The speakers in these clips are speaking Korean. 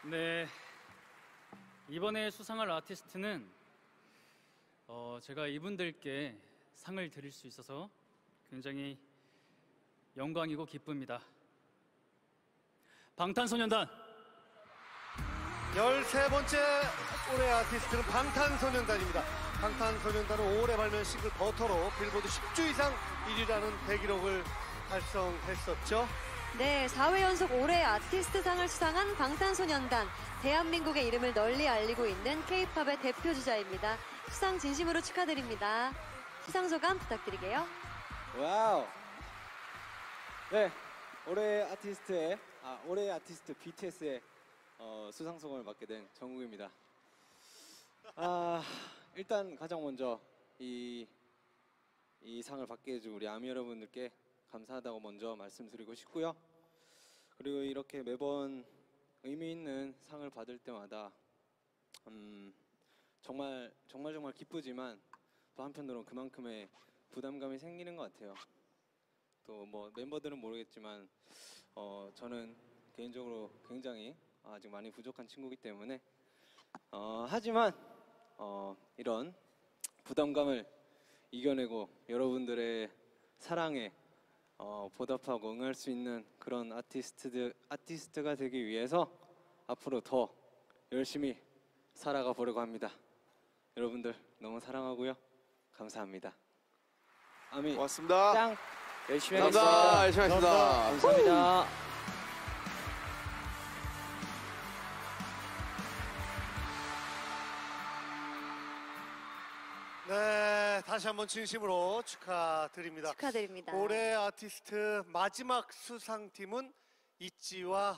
네, 이번에 수상할 아티스트는 제가 이분들께 상을 드릴 수 있어서 굉장히 영광이고 기쁩니다. 방탄소년단. 13번째 올해 아티스트는 방탄소년단입니다. 방탄소년단은 올해 발매한 싱글 버터로 빌보드 10주 이상 1위라는 대기록을 달성했었죠. 네, 4회 연속 올해 아티스트상을 수상한 방탄소년단. 대한민국의 이름을 널리 알리고 있는 K-팝의 대표주자입니다. 수상 진심으로 축하드립니다. 수상 소감 부탁드리게요. 와우. 네, 올해 아티스트 BTS의 수상 소감을 맡게 된 정국입니다. 일단 가장 먼저 이 상을 받게 해준 우리 아미 여러분들께 감사하다고 먼저 말씀드리고 싶고요. 그리고 이렇게 매번 의미 있는 상을 받을 때마다 정말 기쁘지만 또 한편으로는 그만큼의 부담감이 생기는 것 같아요. 또 뭐 멤버들은 모르겠지만 저는 개인적으로 굉장히 아직 많이 부족한 친구이기 때문에 하지만 이런 부담감을 이겨내고 여러분들의 사랑에 보답하고 응할 수 있는 그런 아티스트가 되기 위해서 앞으로 더 열심히 살아가 보려고 합니다. 여러분들 너무 사랑하고요. 감사합니다. 아미 고맙습니다. 짱 열심히 감사합니다. 하겠습니다. 열심히 하겠습니다. 감사합니다. 네, 다시 한번 진심으로 축하드립니다. 축하드립니다. 올해 아티스트 마지막 수상팀은 있지와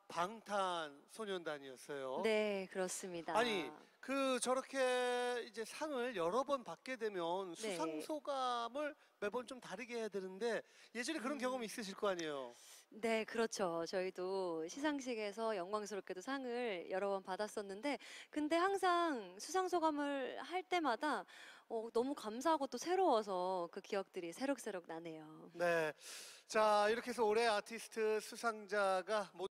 방탄소년단이었어요. 네, 그렇습니다. 아니, 저렇게 이제 상을 여러 번 받게 되면 네. 수상 소감을 매번 좀 다르게 해야 되는데 예전에 그런 경험 있으실 거 아니에요? 네, 그렇죠. 저희도 시상식에서 영광스럽게도 상을 여러 번 받았었는데, 근데 항상 수상 소감을 할 때마다 너무 감사하고 또 새로워서 그 기억들이 새록새록 나네요. 네. 자, 이렇게 해서 올해 아티스트 수상자가 모두